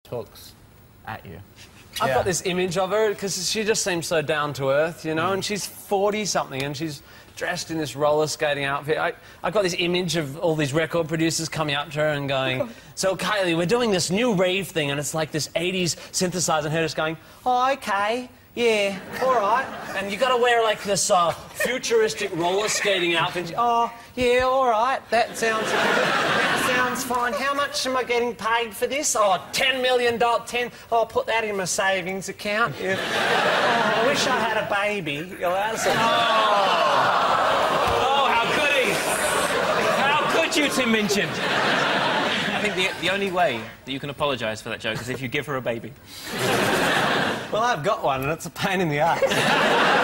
talks at you. I've got this image of her because she just seems so down to earth, you know, and she's 40-something and she's dressed in this roller skating outfit. I've got this image of all these record producers coming up to her and going, so Kylie, we're doing this new rave thing and it's like this 80s synthesizer, and her just going, oh, okay, yeah, all right. And you got to wear like this futuristic roller skating outfit. Oh, yeah, all right, that sounds fine. How much am I getting paid for this? Oh, $10 million. Oh, I'll put that in my savings account. Yeah. Oh, I wish I had a baby. Oh, how could he? How could you, Tim Minchin? I think the only way that you can apologise for that joke is if you give her a baby. Well, I've got one, and it's a pain in the ass.